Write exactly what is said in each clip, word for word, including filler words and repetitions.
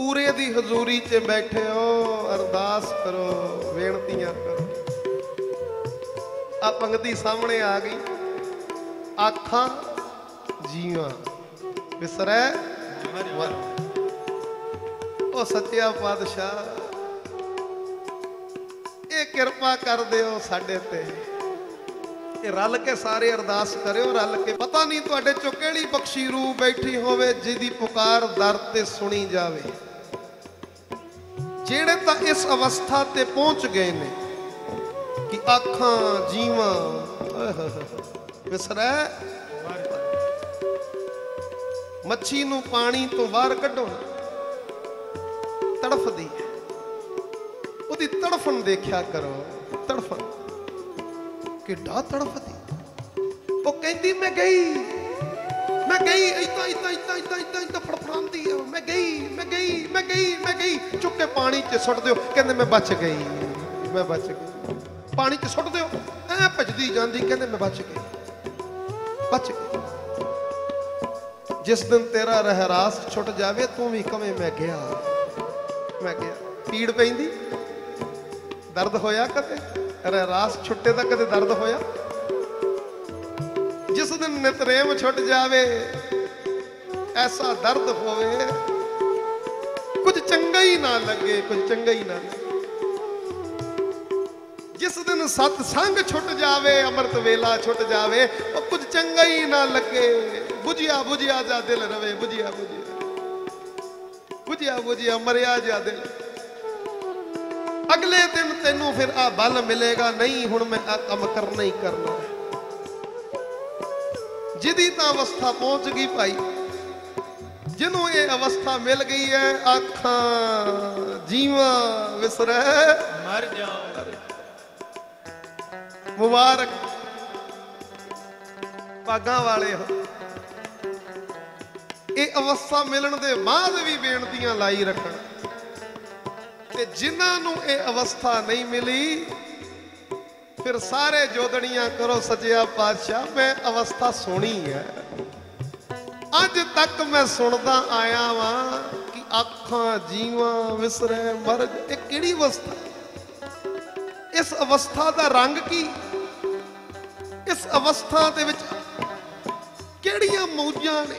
पूरे दी हजूरी च बैठे हो, अरदास करो, बेनतियां करो। आ पंक्ति सामने आ गई, आखा जीवा विसरै मर। ओ सच्चा पातशाह ये किरपा कर दिओ साडे ते, रल के सारे अरदास करियो रल के। पता नहीं तुहाडे चों किहड़ी बख्शी रूह बैठी होवे जिहदी पुकार दर ते सुनी जावे। जेड़े तां इस अवस्था ते पहुंच गए ने कि आखां जीवां विसरै। मच्छी नूं पानी तो बाहर कढो, तड़फदी है, उहदी तड़फन देखिया करो। तड़फन किड्डा तड़फदी। वो कहती मैं गई मैं गई इतना इतना इतना इतना इतना इतना फड़फड़ांदी है। मैं गई मैं गई मैं गई मैं गई चुक के पानी च सुट दिओ। कहंदे मैं बच गई मैं बच गई। पानी च सुट दिओ, ऐ भजदी जांदी, कहंदे मैं बच गई बच गई। जिस दिन तेरा रहरास छुट जावे तू भी कवे मैं गया मैं गया। पीड़ पैंदी, दर्द होया कदे? रहरास छुट्टे दा कदे दर्द होया? जिस दिन नितरेम छुट जावे ऐसा दर्द होवे कुछ चंगा ही ना लगे, कुछ चंगा ही ना लगे। जिस दिन सत्संग छुट जावे, अमृत वेला छुट जावे, और कुछ चंगा ही ना लगे। बुझिया बुझिया जा दिल रवे, बुझिया बुझिया बुझिया बुझिया मरिया जा दिल। अगले दिन तेनू फिर आ बल मिलेगा, नहीं हुण मैं आ कम करना ही करना है। जिदी तां अवस्था पहुंच गई भाई, जिन्हों ये अवस्था मिल गई है, आखां जीवा विसरै मर जाओ। मुबारक भागां वाले हो। ये अवस्था मिलन दे बाद भी बेनतियां लाई रखण, ते जिन्हां नूं ये अवस्था नहीं मिली फिर सारे जोदड़ियां करो सच्चा पातशाह मैं अवस्था सुनी है। अज तक मैं सुनदा आया वां कि आखां जीवा विसरै मर। ये किहड़ी अवस्था? इस अवस्था दा रंग की? इस अवस्था दे विच किहड़ियां मौजां ने?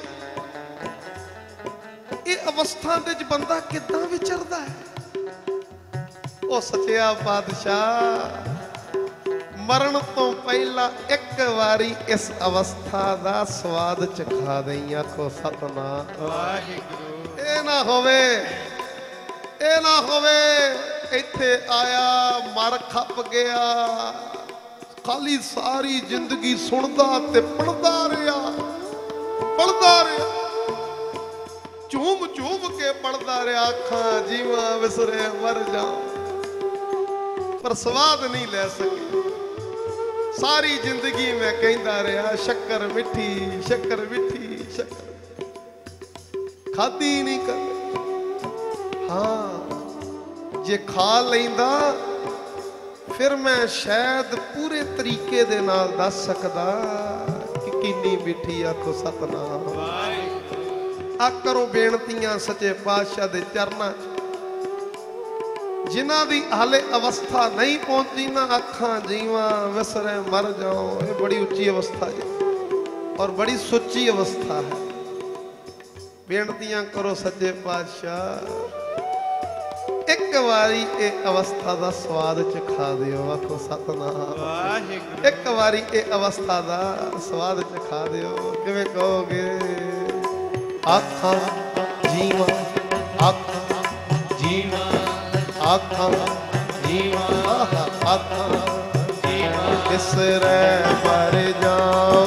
ये अवस्था दे विच बंदा किदां विचरदा है? ओ सच्चा पातशाह मरण तो पहला एक बारी इस अवस्था दा स्वाद चखा दई। आखो सतनाम वाहिगुरू। ए ना होवे ए ना होवे इत्थे आया मर खप गया, खाली सारी जिंदगी सुनदा ते पढ़दा रहा पढ़दा रहा झूम झूम के पढ़दा रहा। आखां जीवा विसरे मर जाओ, पर स्वाद नहीं ले सके। सारी जिंदगी मैं कहता रहा शक्कर मिठी शक्कर मिठी शक्कर, खादी नहीं कर। हाँ जे खा लेंदा फिर मैं शायद पूरे तरीके दे नाल दस सकदा कि किन्नी मिठी। आखो सतनाम। आ करो बेनतियां सच्चे पातशाह दे चरनां च। जिन्हां दी हाले अवस्था नहीं पहुंची ना, आखां जीवा विसरे मर जाओ। ये बड़ी उच्ची अवस्था है और बड़ी सुच्ची अवस्था है। बेनतियां करो सच्चे पातशाह एक बारी ये अवस्था दा स्वाद चखा दियो। आखो सतनाम। एक बारी ये अवस्था दा स्वाद चखा दियो। किवें कहोगे? आखां जीवा आखां जीवा आखां जीवा आखां जीवा विसरै मर जाओ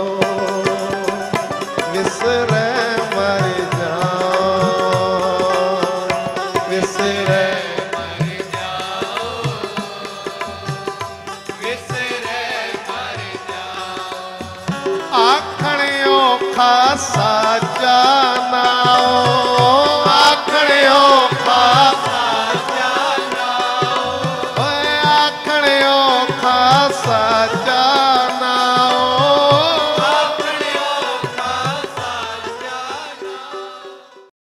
विसरै मर जाओ विसरै मर जाओ विसरै मर जाओ। आखण औखा साचा नाओ